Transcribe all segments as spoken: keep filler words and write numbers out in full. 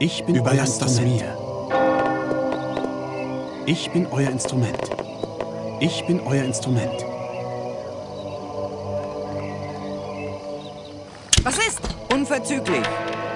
Ich bin Überlasst euer das Instrument. Ich bin euer Instrument. Ich bin euer Instrument. Was ist? Unverzüglich.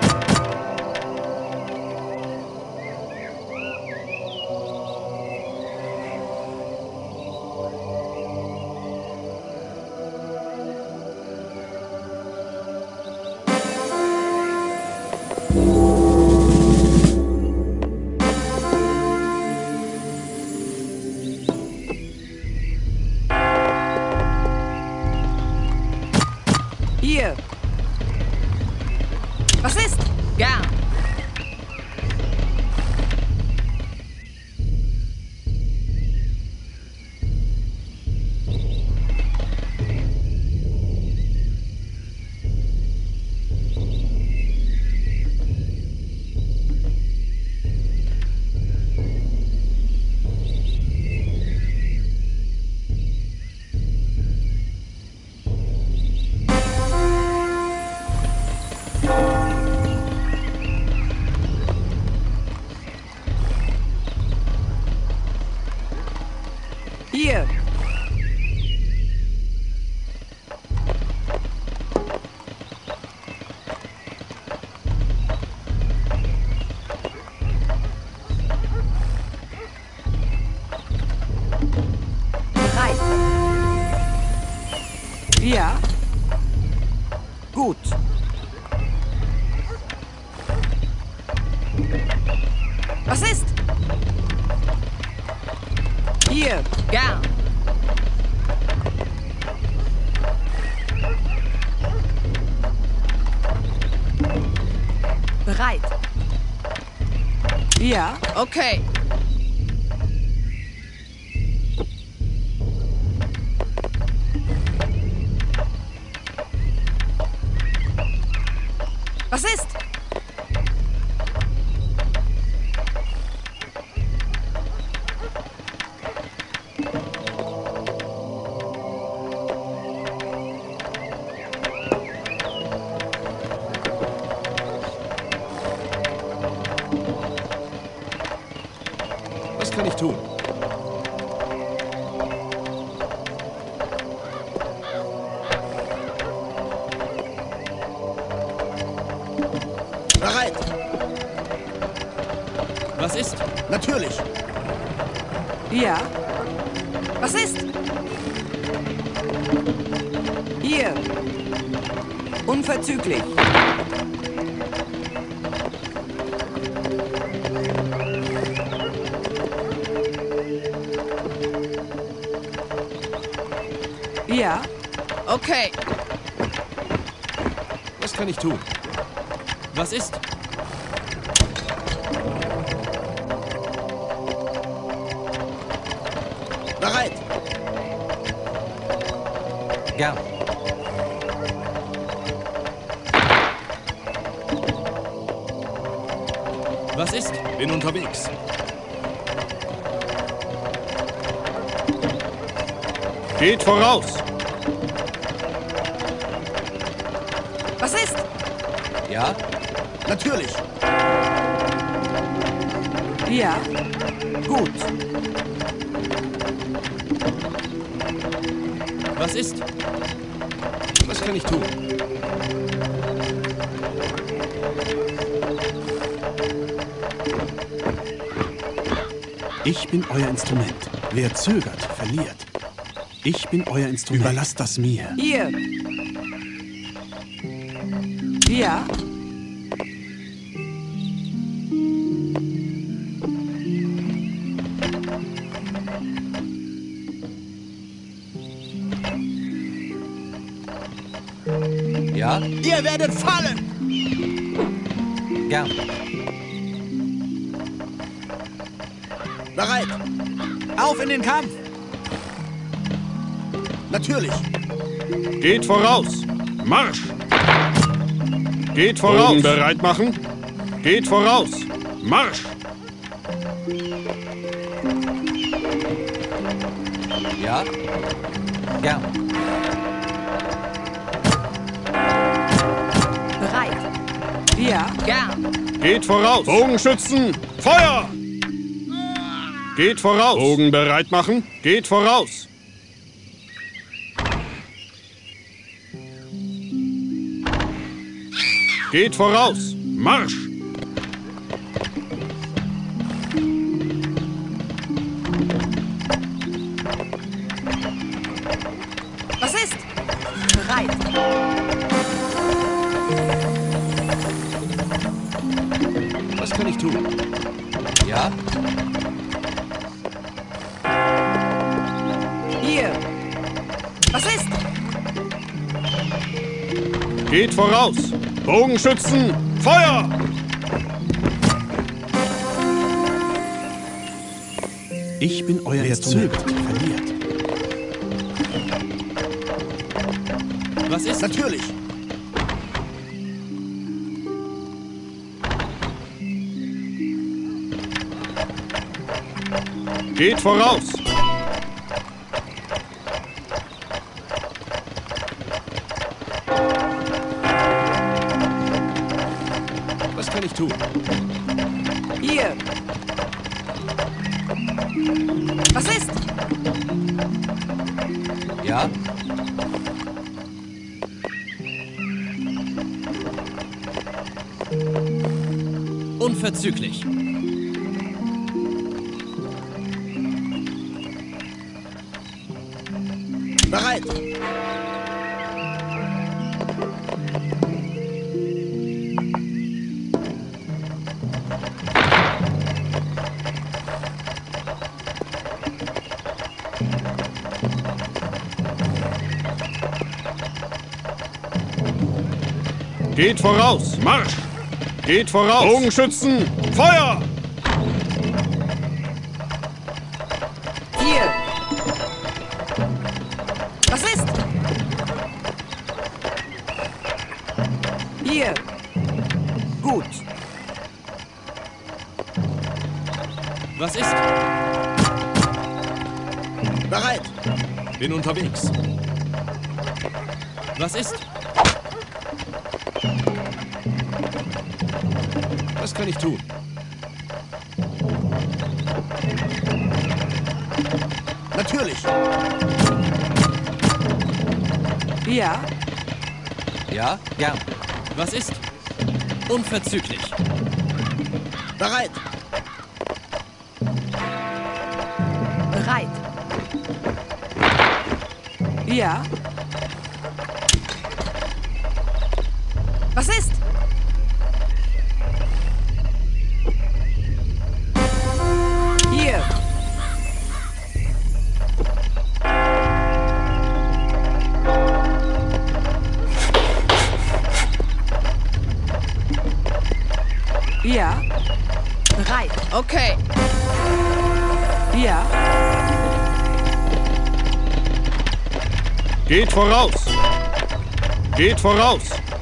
Hier. Was ist? Gern. Hier. Bereit. Ja. Gut. Was ist? Hier, gern. Bereit. Ja, okay. Was ist? Was kann ich tun? Bereit. Was ist? Natürlich. Ja. Was ist? Hier. Unverzüglich. Ja. Okay. Was kann ich tun? Was ist? Bereit. Gern. Was ist? Bin unterwegs. Geht voraus! Was ist? Ja? Natürlich. Ja. Gut. Was ist? Was kann ich tun? Ich bin euer Instrument. Wer zögert, verliert. Ich bin euer Instrument. Überlasst das mir. Hier. Ja. Ja? Ihr werdet fallen! Gern. Bereit. Auf in den Kampf. Natürlich. Geht voraus! Marsch! Geht voraus! Bogen bereit machen! Geht voraus! Marsch! Ja? Gern. Bereit. Ja. Gern. Geht voraus! Bogenschützen! Feuer! Geht voraus! Bogen bereit machen! Geht voraus! Geht voraus! Marsch! Was ist? Bereit. Was kann ich tun? Ja? Hier. Was ist? Geht voraus! Bogenschützen! Feuer! Ich bin euer Instrument. Verliert. Was ist? Natürlich. Geht voraus! Was kann ich tun? Hier. Was ist? Ja? Unverzüglich. Bereit. Geht voraus! Marsch! Geht voraus! Bogenschützen! Feuer! Hier. Was ist? Hier. Gut. Was ist? Bereit. Bin unterwegs. Was ist? Was kann ich tun? Natürlich. Ja. Ja? Gern. Was ist? Unverzüglich. Bereit. Bereit. Ja. Was ist? Hier. Ja. Bereit. Okay. Ja. Geht voraus! Geht voraus!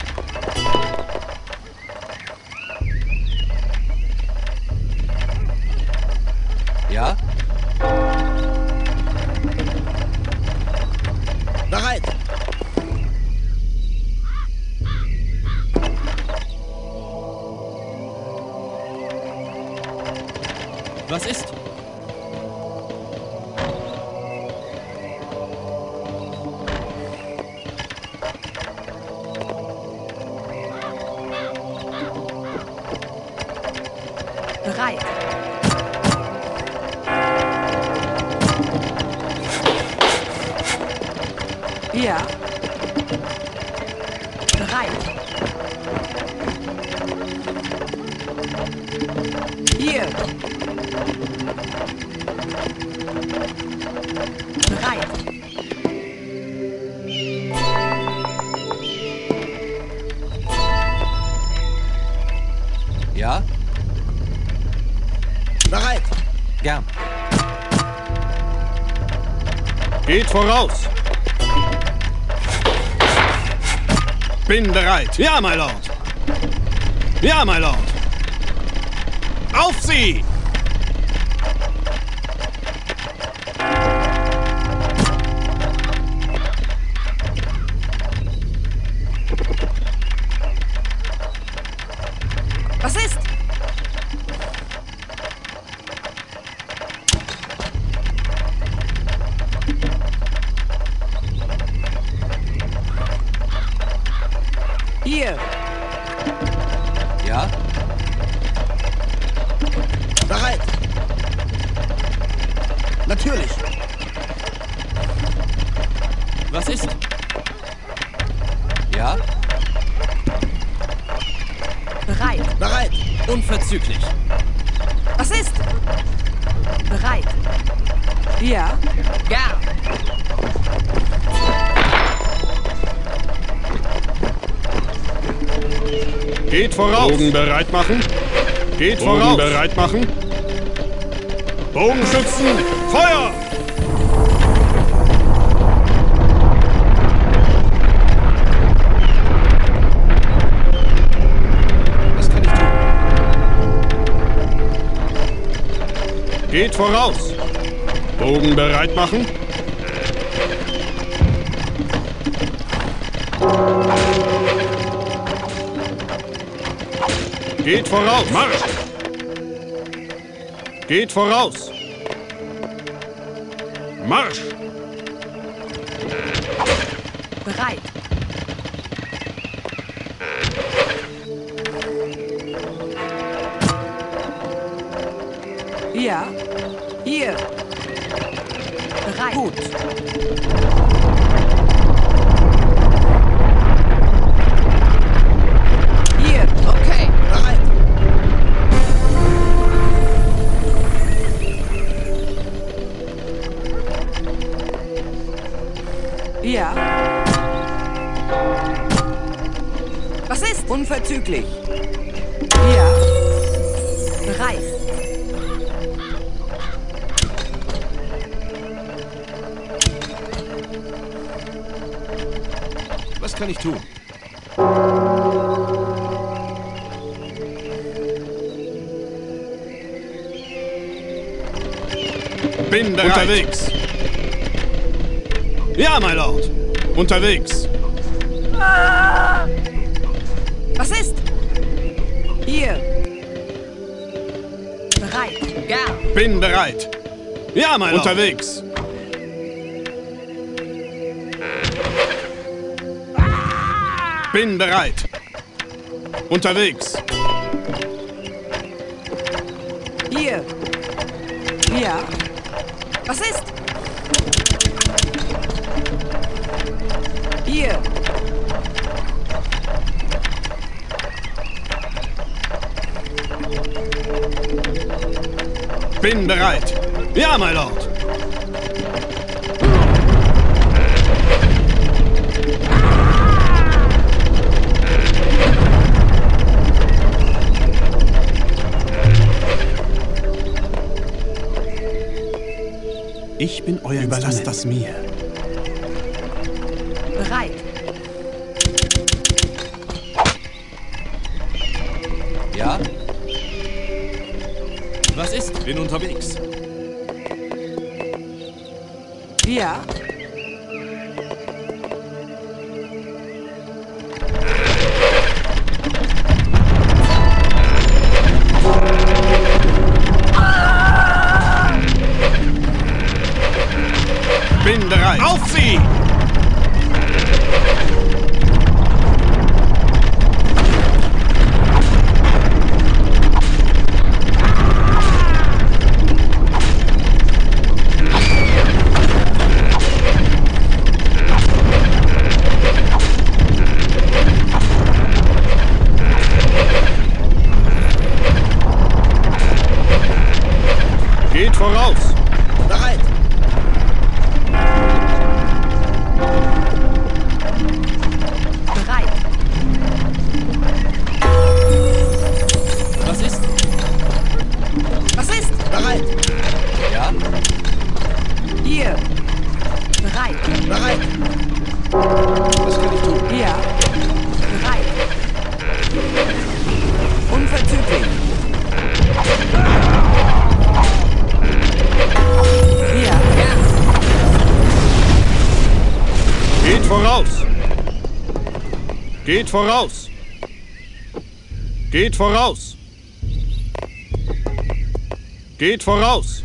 Ja? Bereit. Was ist? Bereit. Ja. Bereit. Hier. Bereit. Ja? Bereit. Gern. Geht voraus! Bin bereit. Ja, my Lord. Ja, my Lord. Auf sie! Was ist? Hier. Ja? Bereit. Natürlich. Was ist? Ja? Bereit. Bereit. Unverzüglich. Was ist? Bereit. Ja. Gern. Geht voraus. Bogen bereit machen. Geht Bogen voraus. bereit machen. Bogenschützen, Feuer! Was kann ich tun? Geht voraus. Bogen bereit machen. Geht voraus. Marsch! Geht voraus. Marsch! Bereit. Ja. Hier. Bereit. Gut. Hier. Okay. Bereit. Ja. Was ist? Unverzüglich. Ja. Bereit. Was kann ich tun? Bin bereit. Unterwegs. Ja, my Lord. Unterwegs. Was ist? Hier. Bereit. Gern. Bin bereit. Ja, my Lord. Unterwegs. Bin bereit. Unterwegs. Hier. Ja. Was ist? Hier. Bin bereit. Ja, my Lord. Ich bin euer Überlasst Instrument. Das mir. Bereit. Ja? Was ist? Bin unterwegs. Ja. Bin bereit. Auf sie! Geht voraus. Bereit. Bereit. Was ist? Was ist? Bereit. Ja? Hier. Bereit. Bereit. Was kann ich tun? Ja. Bereit. Unverzüglich. Hier. Gern. Geht voraus. Geht voraus. Geht voraus. Geht voraus.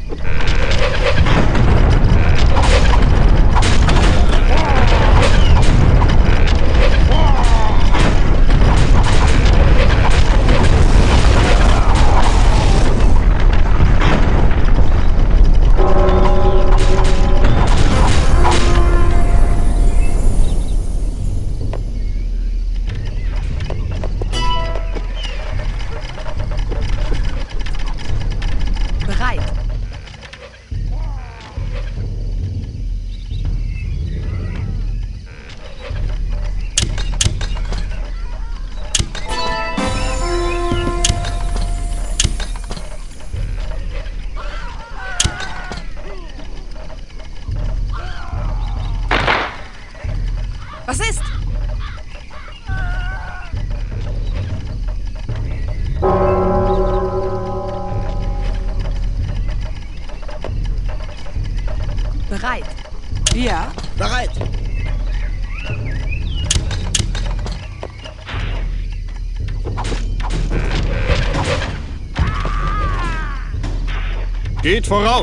Geht voraus!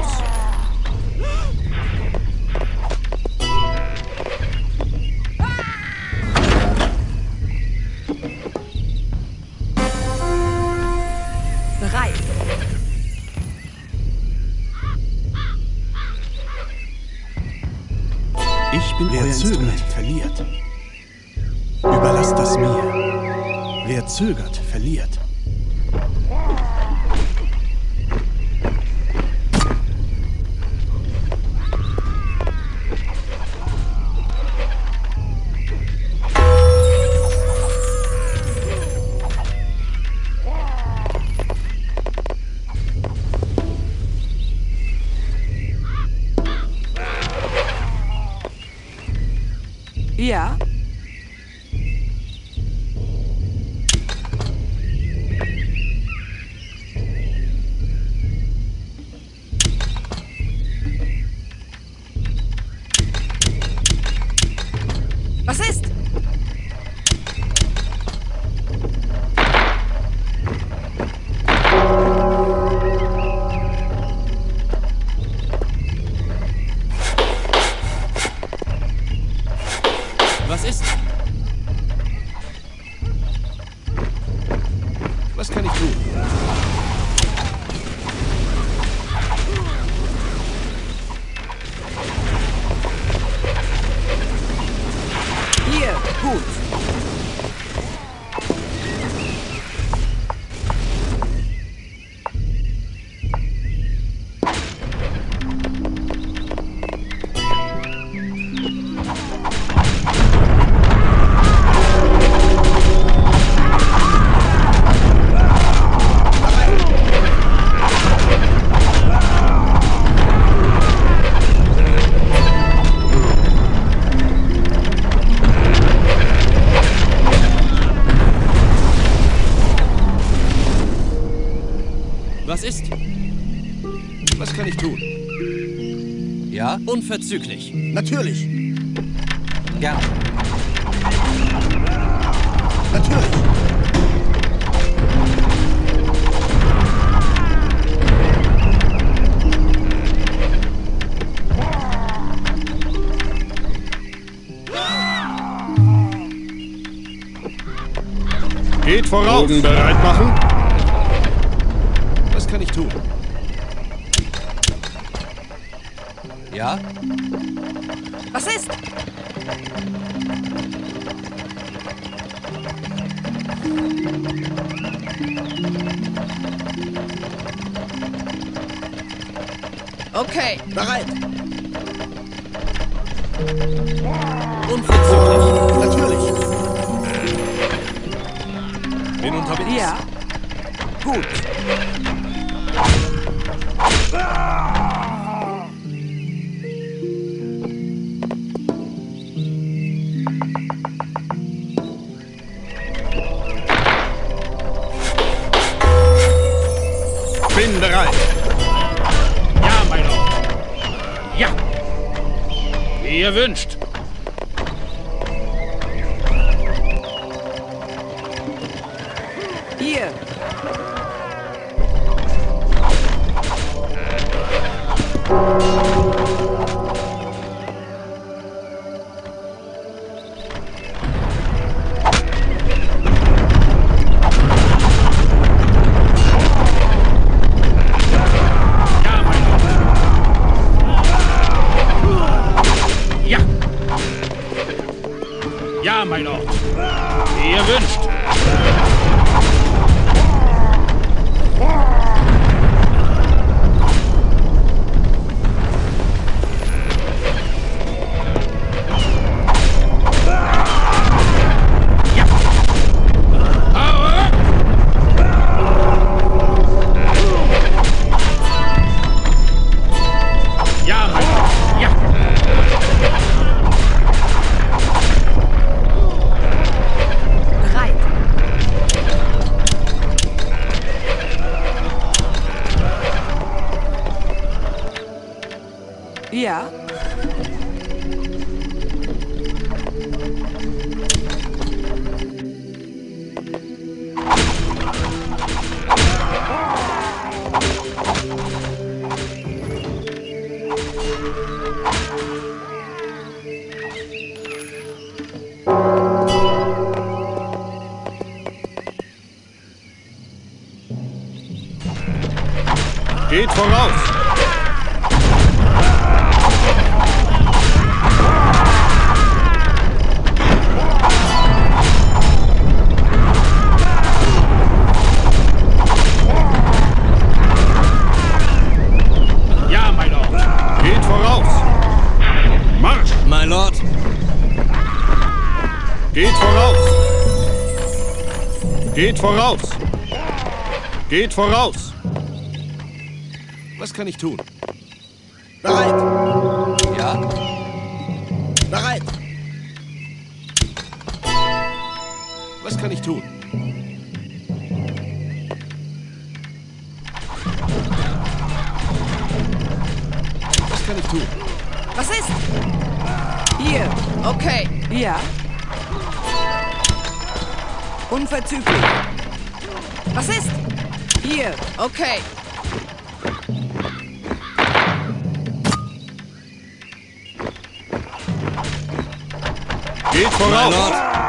Bereit. Ich bin euer Instrument. Verliert. Überlasst das mir. Wer zögert, verliert. Ja. Was ist? Was ist? Was kann ich tun? Hier. Gut. Was ist? Was kann ich tun? Ja, unverzüglich. Natürlich. Gern. Natürlich. Geht voraus! Bogen bereit machen. Was kann ich tun? Ja? Was ist? Okay. Bereit. Unverzüglich. Natürlich. Bin unterwegs. Ja. Gut. Bin bereit. Ja, mein Lord. Ja. Wie ihr wünscht. Hier. Ja, mein Lord. Ja. Ja, mein Lord. Wie ihr wünscht. Ja, mein Lord. Ja. Bereit. Ja. Geht voraus! Ja, mein Lord. Geht voraus! Marsch! My Lord. Geht voraus! Geht voraus! Geht voraus! Was kann ich tun? Bereit! Ja? Bereit! Was kann ich tun? Was kann ich tun? Was ist? Hier. Okay. Ja. Unverzüglich. Was ist? Hier. Okay. Geht My voraus! Lord.